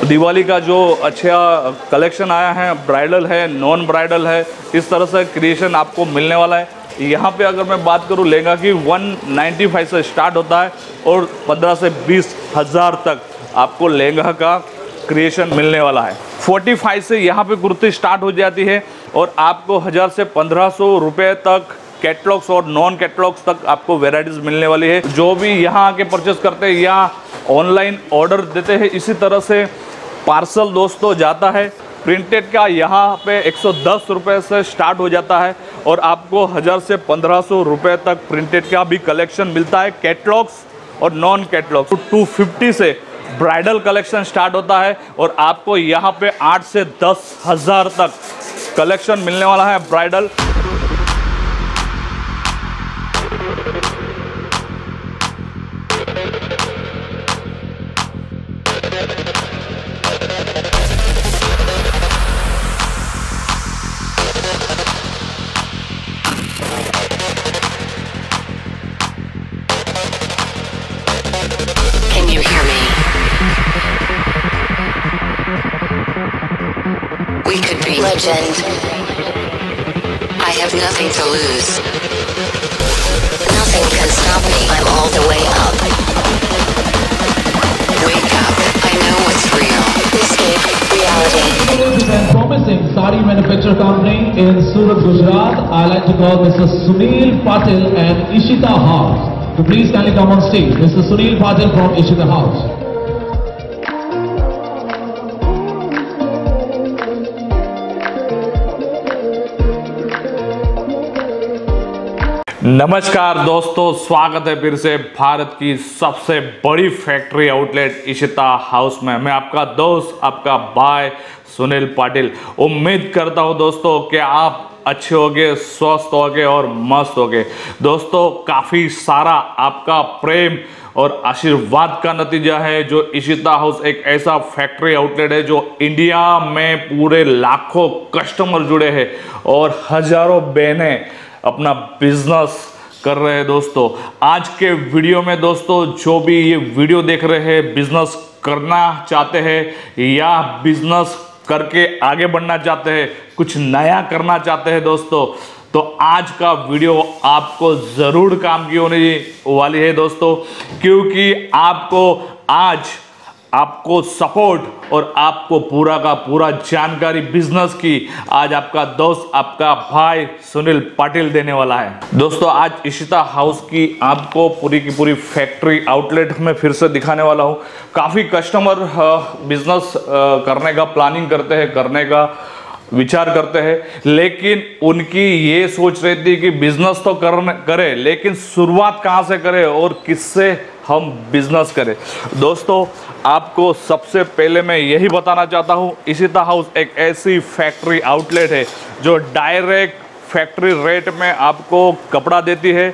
दिवाली का जो अच्छा कलेक्शन आया है, ब्राइडल है, नॉन ब्राइडल है, इस तरह से क्रिएशन आपको मिलने वाला है। यहाँ पे अगर मैं बात करूँ लहंगा की 195 से स्टार्ट होता है और 15 से 20 हज़ार तक आपको लहंगा का क्रिएशन मिलने वाला है। 45 से यहाँ पे कुर्ती स्टार्ट हो जाती है और आपको 1000 से 1500 रुपये तक कैटलॉग्स और नॉन कैटलॉग्स तक आपको वेराइटीज़ मिलने वाली है। जो भी यहाँ आके परचेस करते हैं या ऑनलाइन ऑर्डर देते हैं, इसी तरह से पार्सल दोस्तों जाता है। प्रिंटेड का यहाँ पे 110 रुपये से स्टार्ट हो जाता है और आपको 1000 से 1500 रुपये तक प्रिंटेड का भी कलेक्शन मिलता है, कैटलॉग्स और नॉन कैटलॉग्स। 250 से ब्राइडल कलेक्शन स्टार्ट होता है और आपको यहाँ पे 8 से 10 हज़ार तक कलेक्शन मिलने वाला है bridal. We could be legend. I have nothing to lose. Nothing can stop me. I'm all the way up. Wake up. I know what's real. Escape reality. And promising sari manufacturer company in Surat, Gujarat. I like to call Mr. Sunil Patil and Ishita House. So please kindly come on stage. Mr. Sunil Patil from Ishita House. नमस्कार दोस्तों, स्वागत है फिर से भारत की सबसे बड़ी factory outlet Ishita house में। मैं आपका दोस्त, आपका भाई सुनील पाटिल। उम्मीद करता हूं दोस्तों कि आप अच्छे होगे, स्वस्थ होगे और मस्त होगे। दोस्तों, काफ़ी सारा आपका प्रेम और आशीर्वाद का नतीजा है जो इशिता हाउस एक ऐसा फैक्ट्री आउटलेट है जो इंडिया में पूरे लाखों कस्टमर जुड़े हैं और हजारों बहनें अपना बिजनेस कर रहे हैं। दोस्तों, आज के वीडियो में दोस्तों जो भी ये वीडियो देख रहे हैं, बिजनेस करना चाहते हैं या बिजनेस करके आगे बढ़ना चाहते हैं, कुछ नया करना चाहते हैं दोस्तों, तो आज का वीडियो आपको ज़रूर काम की होने वाली है दोस्तों, क्योंकि आपको सपोर्ट और आपको पूरा का पूरा जानकारी बिजनेस की आज आपका दोस्त, आपका भाई सुनील पाटिल देने वाला है। दोस्तों, आज इशिता हाउस की आपको पूरी की पूरी फैक्ट्री आउटलेट में फिर से दिखाने वाला हूं। काफ़ी कस्टमर बिजनेस करने का प्लानिंग करते हैं, करने का विचार करते हैं, लेकिन उनकी ये सोच रहती है कि बिजनेस तो करें, लेकिन शुरुआत कहाँ से करें और किससे हम बिजनेस करें। दोस्तों, आपको सबसे पहले मैं यही बताना चाहता हूँ, इशिता हाउस एक ऐसी फैक्ट्री आउटलेट है जो डायरेक्ट फैक्ट्री रेट में आपको कपड़ा देती है।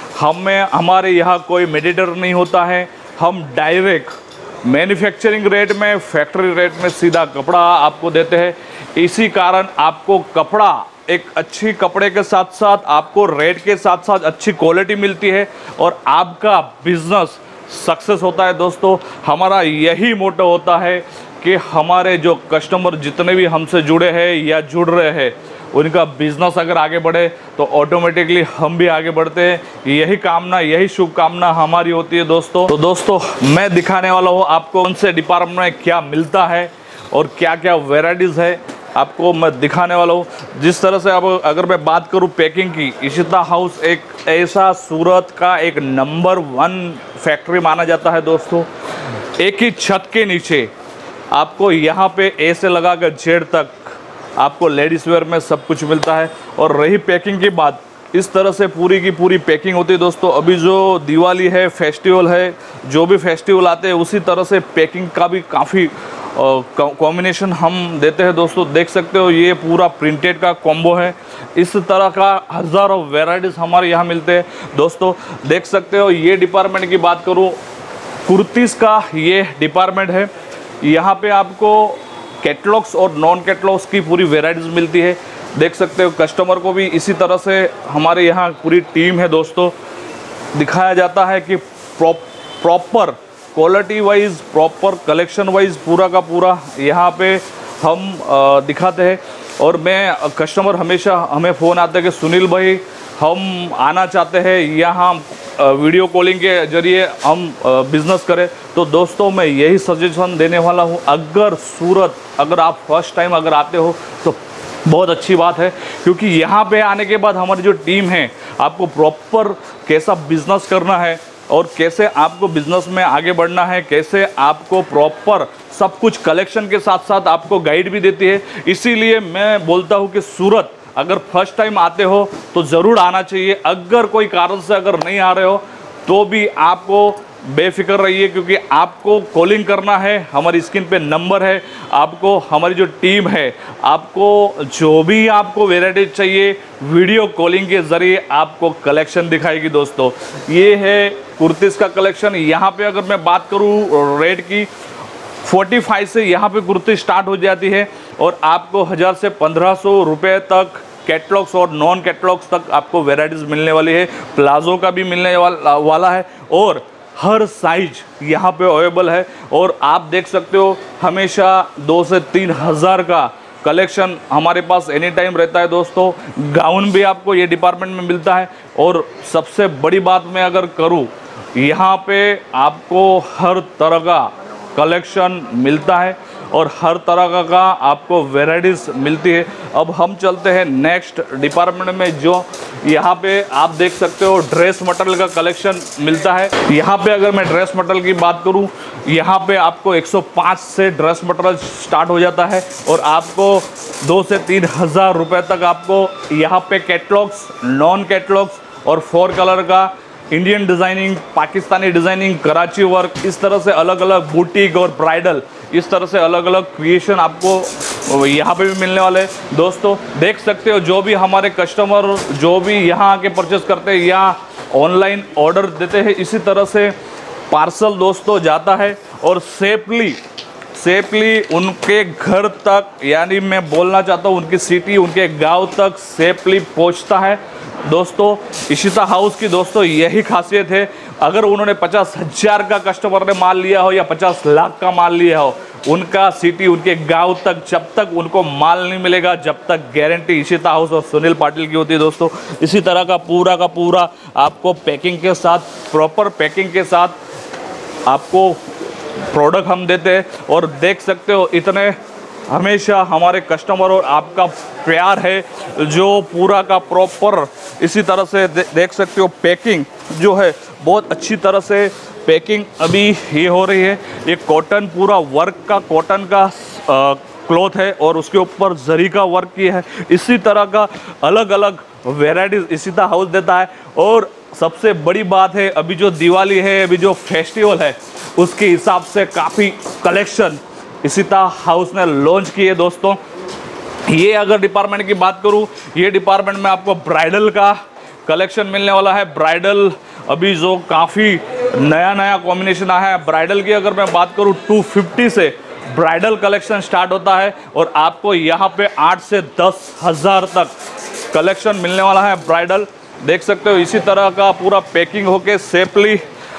हमारे यहाँ कोई मीडिएटर नहीं होता है, हम डायरेक्ट मैन्युफैक्चरिंग रेट में, फैक्ट्री रेट में सीधा कपड़ा आपको देते हैं। इसी कारण आपको कपड़ा एक अच्छी कपड़े के साथ साथ आपको रेट के साथ साथ अच्छी क्वालिटी मिलती है और आपका बिजनेस सक्सेस होता है। दोस्तों, हमारा यही मोटो होता है कि हमारे जो कस्टमर जितने भी हमसे जुड़े हैं या जुड़ रहे हैं, उनका बिजनेस अगर आगे बढ़े तो ऑटोमेटिकली हम भी आगे बढ़ते हैं। यही कामना, यही शुभकामना हमारी होती है दोस्तों। तो दोस्तों, मैं दिखाने वाला हूँ आपको कौन से डिपार्टमेंट में क्या मिलता है और क्या क्या वेराइटीज़ है, आपको मैं दिखाने वाला हूँ। जिस तरह से अब अगर मैं बात करूँ पैकिंग की, इशिता हाउस एक ऐसा सूरत का एक नंबर 1 फैक्ट्री माना जाता है दोस्तों। एक ही छत के नीचे आपको यहाँ पे ए से लगा कर जेड तक आपको लेडीज़ वेयर में सब कुछ मिलता है। और रही पैकिंग की बात, इस तरह से पूरी की पूरी पैकिंग होती है दोस्तों। अभी जो दिवाली है, फेस्टिवल है, जो भी फेस्टिवल आते हैं उसी तरह से पैकिंग का भी काफ़ी कॉम्बिनेशन हम देते हैं दोस्तों। देख सकते हो, ये पूरा प्रिंटेड का कॉम्बो है। इस तरह का हज़ारों वेराइटीज़ हमारे यहाँ मिलते हैं दोस्तों। देख सकते हो, ये डिपार्टमेंट की बात करूँ, कुर्तीज़ का ये डिपार्टमेंट है। यहाँ पे आपको कैटलॉग्स और नॉन कैटलॉग्स की पूरी वेराइटीज़ मिलती है। देख सकते हो, कस्टमर को भी इसी तरह से हमारे यहाँ पूरी टीम है दोस्तों, दिखाया जाता है कि proper quality wise, proper collection wise पूरा का पूरा यहाँ पे हम दिखाते हैं। और मैं कस्टमर हमेशा हमें फ़ोन आता है कि सुनील भाई हम आना चाहते हैं यहाँ वीडियो कॉलिंग के ज़रिए हम बिज़नेस करें। तो दोस्तों मैं यही सजेशन देने वाला हूँ, अगर सूरत अगर आप फर्स्ट टाइम अगर आते हो तो बहुत अच्छी बात है, क्योंकि यहाँ पे आने के बाद हमारी जो टीम है आपको प्रॉपर कैसा बिज़नेस करना है और कैसे आपको बिज़नेस में आगे बढ़ना है, कैसे आपको प्रॉपर सब कुछ कलेक्शन के साथ साथ आपको गाइड भी देती है। इसीलिए मैं बोलता हूँ कि सूरत अगर फर्स्ट टाइम आते हो तो ज़रूर आना चाहिए। अगर कोई कारण से अगर नहीं आ रहे हो तो भी आपको बेफिक्र रहिए, क्योंकि आपको कॉलिंग करना है, हमारी स्क्रीन पे नंबर है, आपको हमारी जो टीम है आपको जो भी आपको वेराइटी चाहिए वीडियो कॉलिंग के ज़रिए आपको कलेक्शन दिखाएगी। दोस्तों ये है कुर्तीज़ का कलेक्शन। यहाँ पे अगर मैं बात करूँ रेट की, 45 से यहाँ पे कुर्ती स्टार्ट हो जाती है और आपको 1000 से 1500 रुपये तक कैटलॉग्स और नॉन कैटलॉग्स तक आपको वेराइटीज़ मिलने वाली है। प्लाजो का भी मिलने वाला है और हर साइज यहाँ पे अवेलेबल है। और आप देख सकते हो हमेशा 2 से 3 हज़ार का कलेक्शन हमारे पास एनी टाइम रहता है। दोस्तों गाउन भी आपको ये डिपार्टमेंट में मिलता है। और सबसे बड़ी बात मैं अगर करूँ, यहाँ पे आपको हर तरह का कलेक्शन मिलता है और हर तरह का आपको वेराइटीज़ मिलती है। अब हम चलते हैं नेक्स्ट डिपार्टमेंट में, जो यहाँ पे आप देख सकते हो ड्रेस मटेरियल का कलेक्शन मिलता है। यहाँ पे अगर मैं ड्रेस मटेरियल की बात करूँ, यहाँ पे आपको 105 से ड्रेस मटेरियल स्टार्ट हो जाता है और आपको 2 से 3 हज़ार रुपये तक आपको यहाँ पे कैटलॉग्स, नॉन कैटलॉग्स और 4 कलर का Indian designing, Pakistani designing, Karachi work, इस तरह से अलग अलग बुटीक और ब्राइडल, इस तरह से अलग अलग क्रिएशन आपको यहाँ पे भी मिलने वाले हैं। दोस्तों देख सकते हो जो भी हमारे कस्टमर जो भी यहाँ आके परचेस करते हैं या ऑनलाइन ऑर्डर देते हैं, इसी तरह से पार्सल दोस्तों जाता है और सेफली उनके घर तक, यानी मैं बोलना चाहता हूँ उनकी सिटी, उनके गांव तक सेफली पहुँचता है। दोस्तों इशिता हाउस की दोस्तों यही खासियत है, अगर उन्होंने 50,000 का कस्टमर ने माल लिया हो या 50 लाख का माल लिया हो, उनका सिटी उनके गांव तक जब तक उनको माल नहीं मिलेगा, जब तक गारंटी इशिता हाउस और सुनील पाटिल की होती है। दोस्तों इसी तरह का पूरा आपको पैकिंग के साथ, प्रॉपर पैकिंग के साथ आपको प्रोडक्ट हम देते हैं। और देख सकते हो इतने हमेशा हमारे कस्टमर और आपका प्यार है, जो पूरा का प्रॉपर इसी तरह से देख सकते हो पैकिंग जो है बहुत अच्छी तरह से पैकिंग अभी ये हो रही है। ये कॉटन, पूरा वर्क का कॉटन का क्लॉथ है और उसके ऊपर जरी का वर्क किया है। इसी तरह का अलग अलग वेराइटीज़ इशिता हाउस देता है। और सबसे बड़ी बात है, अभी जो दिवाली है, अभी जो फेस्टिवल है, उसके हिसाब से काफ़ी कलेक्शन इशिता हाउस ने लॉन्च की है। दोस्तों ये अगर डिपार्टमेंट की बात करूँ, ये डिपार्टमेंट में आपको ब्राइडल का कलेक्शन मिलने वाला है। ब्राइडल अभी जो काफ़ी नया कॉम्बिनेशन आया है, ब्राइडल की अगर मैं बात करूँ 250 से ब्राइडल कलेक्शन स्टार्ट होता है और आपको यहाँ पे 8 से 10 हज़ार तक कलेक्शन मिलने वाला है ब्राइडल। देख सकते हो इसी तरह का पूरा पैकिंग होके सेफली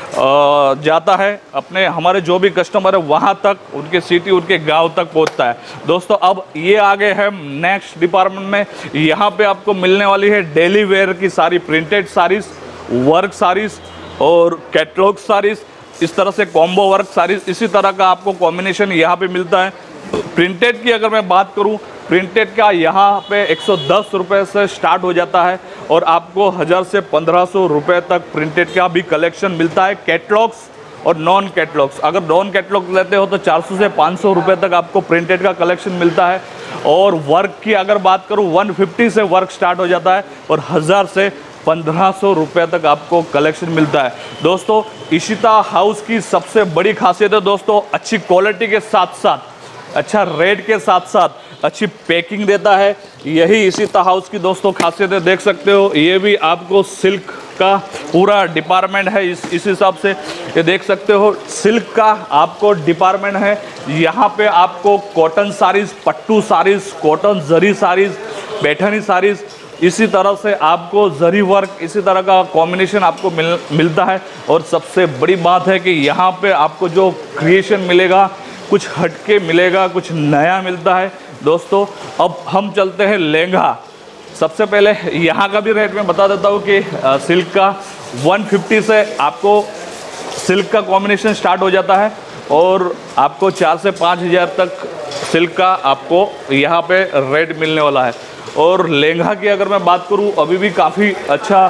जाता है अपने, हमारे जो भी कस्टमर है वहाँ तक, उनके सिटी, उनके गांव तक पहुँचता है। दोस्तों अब ये आगे है नेक्स्ट डिपार्टमेंट में, यहाँ पे आपको मिलने वाली है डेली वेयर की सारी प्रिंटेड साड़ीज़, वर्क साड़ीज़ और कैटलॉग साड़ीज़, इस तरह से कॉम्बो वर्क साड़ीज़, इसी तरह का आपको कॉम्बिनेशन यहाँ पे मिलता है। प्रिंटेड की अगर मैं बात करूँ, प्रिंटेड का यहाँ पे 110 रुपये से स्टार्ट हो जाता है और आपको 1000 से 1500 रुपये तक प्रिंटेड का भी कलेक्शन मिलता है। कैटलॉग्स और नॉन कैटलॉग्स, अगर नॉन कैटलॉग लेते हो तो 400 से 500 रुपये तक आपको प्रिंटेड का कलेक्शन मिलता है। और वर्क की अगर बात करूँ 150 से वर्क स्टार्ट हो जाता है और 1000 से 1500 रुपये तक आपको कलेक्शन मिलता है। दोस्तों इशिता हाउस की सबसे बड़ी खासियत है दोस्तों, अच्छी क्वालिटी के साथ साथ, अच्छा रेट के साथ साथ अच्छी पैकिंग देता है। यही इशिता हाउस की दोस्तों खासियत है। देख सकते हो ये भी आपको सिल्क का पूरा डिपार्टमेंट है। इस हिसाब से ये देख सकते हो सिल्क का आपको डिपार्टमेंट है। यहाँ पे आपको कॉटन साड़ीज़, पट्टू साड़ीज़, कॉटन जरी साड़ीज़, पैठनी साड़ीज़ इसी तरह से आपको जरी वर्क, इसी तरह का कॉम्बिनेशन आपको मिलता है। और सबसे बड़ी बात है कि यहाँ पे आपको जो क्रिएशन मिलेगा कुछ हटके मिलेगा, कुछ नया मिलता है दोस्तों। अब हम चलते हैं लहंगा। सबसे पहले यहाँ का भी रेट मैं बता देता हूँ कि सिल्क का 150 से आपको सिल्क का कॉम्बिनेशन स्टार्ट हो जाता है और आपको 4 से 5 हज़ार तक सिल्क का आपको यहाँ पे रेट मिलने वाला है। और लहंगा की अगर मैं बात करूँ, अभी भी काफ़ी अच्छा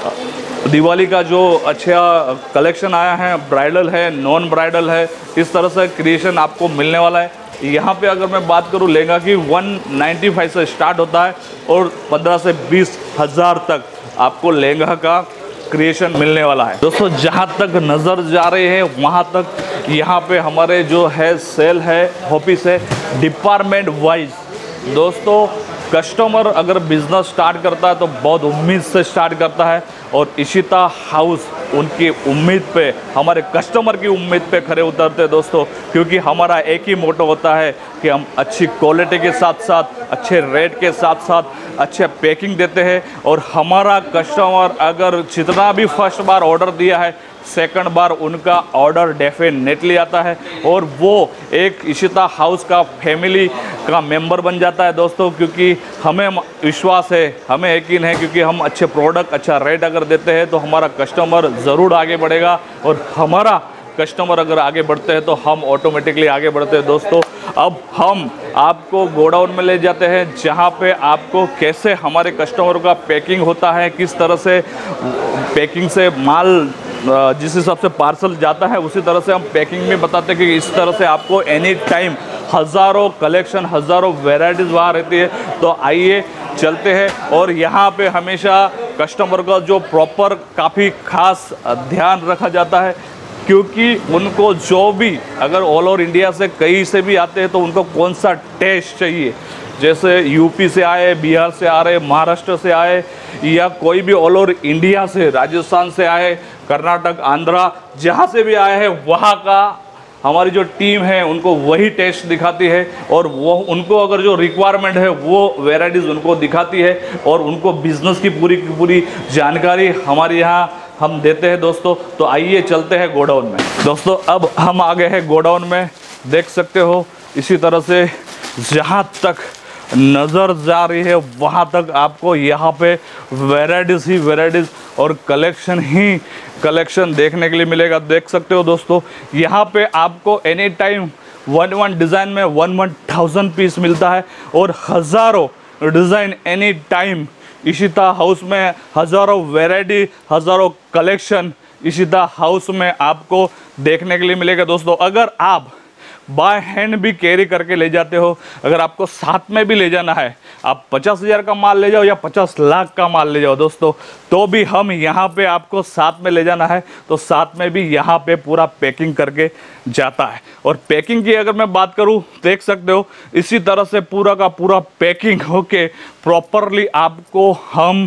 दिवाली का जो अच्छा कलेक्शन आया है, ब्राइडल है, नॉन ब्राइडल है, इस तरह से क्रिएशन आपको मिलने वाला है। यहाँ पे अगर मैं बात करूँ लहंगा की 195 से स्टार्ट होता है और 15 से 20 हज़ार तक आपको लहंगा का क्रिएशन मिलने वाला है। दोस्तों जहाँ तक नज़र जा रहे हैं वहाँ तक यहाँ पे हमारे जो है सेल है, ऑफिस है, डिपार्टमेंट वाइज। दोस्तों कस्टमर अगर बिज़नेस स्टार्ट करता है तो बहुत उम्मीद से स्टार्ट करता है और इशिता हाउस उनकी उम्मीद पे, हमारे कस्टमर की उम्मीद पे खरे उतरते हैं दोस्तों। क्योंकि हमारा एक ही मोटो होता है कि हम अच्छी क्वालिटी के साथ साथ, अच्छे रेट के साथ साथ अच्छे पैकिंग देते हैं। और हमारा कस्टमर अगर जितना भी फर्स्ट बार ऑर्डर दिया है, सेकंड बार उनका ऑर्डर डेफिनेटली आता है और वो एक इशिता हाउस का फैमिली का मेंबर बन जाता है दोस्तों। क्योंकि हमें विश्वास है, हमें यकीन है, क्योंकि हम अच्छे प्रोडक्ट, अच्छा रेट अगर देते हैं तो हमारा कस्टमर ज़रूर आगे बढ़ेगा और हमारा कस्टमर अगर आगे बढ़ते हैं तो हम ऑटोमेटिकली आगे बढ़ते हैं दोस्तों। अब हम आपको गोडाउन में ले जाते हैं जहाँ पे आपको कैसे हमारे कस्टमर का पैकिंग होता है, किस तरह से पैकिंग से माल जिस हिसाब से पार्सल जाता है उसी तरह से हम पैकिंग में बताते हैं कि इस तरह से आपको एनी टाइम हज़ारों कलेक्शन, हज़ारों वेराइटीज़ वहाँ रहती है। तो आइए चलते हैं और यहाँ पे हमेशा कस्टमर का जो प्रॉपर काफ़ी खास ध्यान रखा जाता है। क्योंकि उनको जो भी अगर ऑल ओवर इंडिया से कहीं से भी आते हैं तो उनको कौन सा टेस्ट चाहिए, जैसे यूपी से आए, बिहार से आ रहे, महाराष्ट्र से आए या कोई भी ऑल ओवर इंडिया से, राजस्थान से आए, कर्नाटक, आंध्रा, जहाँ से भी आए हैं वहाँ का हमारी जो टीम है उनको वही टेस्ट दिखाती है और वो उनको अगर जो रिक्वायरमेंट है वो वेराइटीज़ उनको दिखाती है और उनको बिज़नेस की पूरी जानकारी हमारे यहाँ हम देते हैं दोस्तों। तो आइए चलते हैं गोडाउन में। दोस्तों अब हम आ गए हैं गोडाउन में, देख सकते हो इसी तरह से जहाँ तक नज़र जा रही है वहाँ तक आपको यहाँ पे वेराइटीज़ ही वेराइटीज़ और कलेक्शन ही कलेक्शन देखने के लिए मिलेगा। देख सकते हो दोस्तों यहाँ पे आपको एनी टाइम वन डिज़ाइन में 1000 पीस मिलता है और हज़ारों design any time Ishita house में, हज़ारों वैरायटी, हज़ारों कलेक्शन इशिता हाउस में आपको देखने के लिए मिलेगा दोस्तों। अगर आप बाय हैंड भी कैरी करके ले जाते हो, अगर आपको साथ में भी ले जाना है, आप 50,000 का माल ले जाओ या 50 लाख का माल ले जाओ दोस्तों, तो भी हम यहाँ पे आपको साथ में ले जाना है तो साथ में भी यहाँ पे पूरा पैकिंग करके जाता है। और पैकिंग की अगर मैं बात करूँ, देख सकते हो इसी तरह से पूरा का पूरा पैकिंग होके प्रॉपरली आपको हम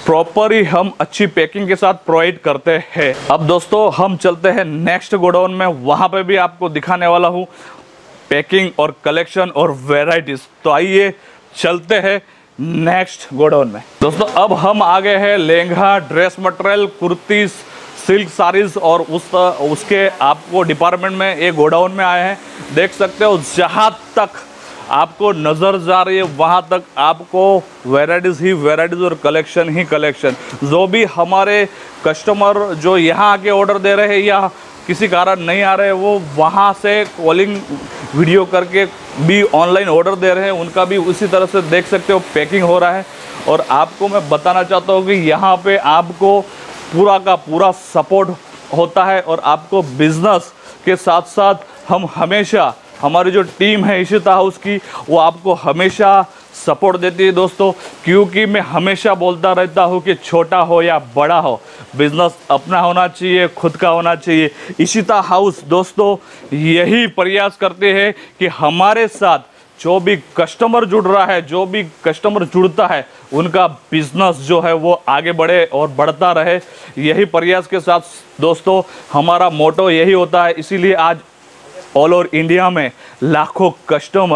अच्छी पैकिंग के साथ प्रोवाइड करते हैं। अब दोस्तों हम चलते हैं नेक्स्ट गोडाउन में, वहाँ पे भी आपको दिखाने वाला हूँ पैकिंग और कलेक्शन और वैरायटीज़। तो आइए चलते हैं नेक्स्ट गोडाउन में। दोस्तों अब हम आ गए हैं lehenga, dress material, kurtis, silk saris और उसके आपको डिपार्टमेंट में एक गोडाउन में आए हैं। देख सकते हो जहाँ तक आपको नज़र जा रही है वहाँ तक आपको वेराइटीज़ ही वेराइटीज़ और कलेक्शन ही कलेक्शन। जो भी हमारे कस्टमर जो यहाँ आके ऑर्डर दे रहे हैं या किसी कारण नहीं आ रहे, वो वहाँ से कॉलिंग वीडियो करके भी ऑनलाइन ऑर्डर दे रहे हैं, उनका भी उसी तरह से देख सकते हो पैकिंग हो रहा है। और आपको मैं बताना चाहता हूँ कि यहाँ पे आपको पूरा का पूरा सपोर्ट होता है और आपको बिज़नेस के साथ साथ हम हमेशा, हमारी जो टीम है इशिता हाउस की, वो आपको हमेशा सपोर्ट देती है दोस्तों। क्योंकि मैं हमेशा बोलता रहता हूँ कि छोटा हो या बड़ा हो, बिज़नेस अपना होना चाहिए, खुद का होना चाहिए। इशिता हाउस दोस्तों यही प्रयास करते हैं कि हमारे साथ जो भी कस्टमर जुड़ रहा है, जो भी कस्टमर जुड़ता है, उनका बिजनेस जो है वो आगे बढ़े और बढ़ता रहे। यही प्रयास के साथ दोस्तों हमारा मोटो यही होता है। इसीलिए आज ऑल ओवर इंडिया में लाखों कस्टमर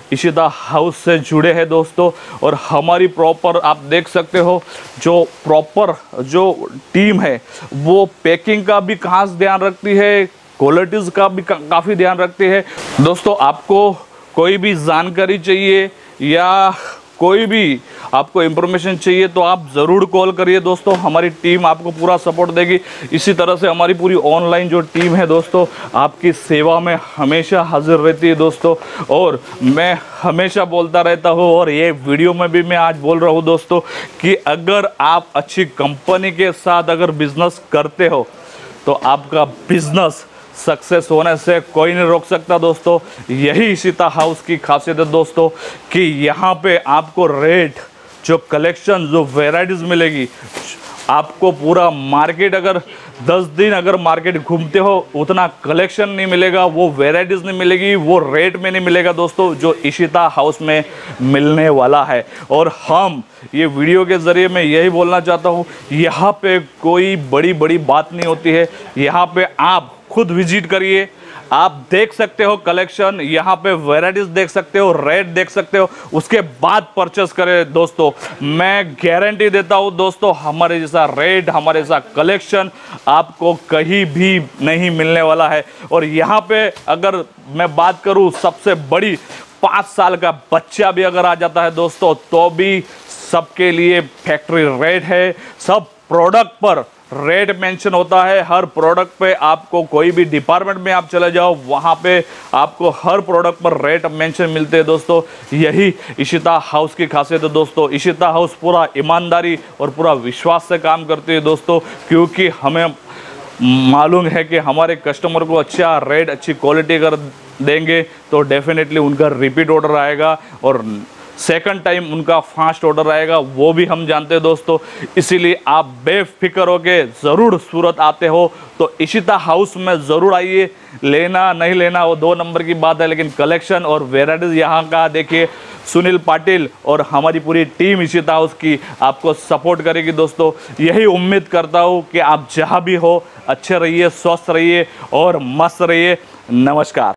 इशिता हाउस से जुड़े हैं दोस्तों। और हमारी प्रॉपर आप देख सकते हो जो प्रॉपर जो टीम है वो पैकिंग का भी खास ध्यान रखती है, क्वालिटीज़ का भी काफ़ी ध्यान रखती है। दोस्तों आपको कोई भी जानकारी चाहिए या कोई भी आपको इंफॉर्मेशन चाहिए तो आप ज़रूर कॉल करिए दोस्तों, हमारी टीम आपको पूरा सपोर्ट देगी। इसी तरह से हमारी पूरी ऑनलाइन जो टीम है दोस्तों आपकी सेवा में हमेशा हाजिर रहती है दोस्तों। और मैं हमेशा बोलता रहता हूँ और ये वीडियो में भी मैं आज बोल रहा हूँ दोस्तों कि अगर आप अच्छी कंपनी के साथ अगर बिजनेस करते हो तो आपका बिजनेस सक्सेस होने से कोई नहीं रोक सकता दोस्तों। यही इशिता हाउस की खासियत है दोस्तों कि यहाँ पे आपको रेट, जो कलेक्शन, जो वैरायटीज़ मिलेगी, आपको पूरा मार्केट अगर 10 दिन अगर मार्केट घूमते हो उतना कलेक्शन नहीं मिलेगा, वो वैरायटीज़ नहीं मिलेगी, वो रेट में नहीं मिलेगा दोस्तों जो इशिता हाउस में मिलने वाला है। और हम ये वीडियो के ज़रिए मैं यही बोलना चाहता हूँ, यहाँ पे कोई बड़ी बड़ी बात नहीं होती है। यहाँ पे आप खुद विजिट करिए, आप देख सकते हो कलेक्शन, यहाँ पे वैरायटीज देख सकते हो, रेट देख सकते हो, उसके बाद परचेस करें दोस्तों। मैं गारंटी देता हूँ दोस्तों हमारे जैसा रेट, हमारे जैसा कलेक्शन आपको कहीं भी नहीं मिलने वाला है। और यहाँ पे अगर मैं बात करूँ सबसे बड़ी 5 साल का बच्चा भी अगर आ जाता है दोस्तों तो भी सबके लिए फैक्ट्री रेट है। सब प्रोडक्ट पर रेट मेंशन होता है, हर प्रोडक्ट पे आपको कोई भी डिपार्टमेंट में आप चले जाओ वहाँ पे आपको हर प्रोडक्ट पर रेट मेंशन मिलते हैं दोस्तों। यही इशिता हाउस की खासियत है दोस्तों। इशिता हाउस पूरा ईमानदारी और पूरा विश्वास से काम करती है दोस्तों, क्योंकि हमें मालूम है कि हमारे कस्टमर को अच्छा रेट, अच्छी क्वालिटी अगर देंगे तो डेफिनेटली उनका रिपीट ऑर्डर आएगा और सेकंड टाइम उनका फास्ट ऑर्डर आएगा, वो भी हम जानते हैं दोस्तों। इसीलिए आप बेफिक्र होके ज़रूर सूरत आते हो तो इशिता हाउस में ज़रूर आइए। लेना नहीं लेना वो 2 नंबर की बात है, लेकिन कलेक्शन और वेराइटीज़ यहाँ का देखिए। सुनील पाटिल और हमारी पूरी टीम इशिता हाउस की आपको सपोर्ट करेगी दोस्तों। यही उम्मीद करता हूँ कि आप जहाँ भी हो अच्छे रहिए, स्वस्थ रहिए और मस्त रहिए। नमस्कार।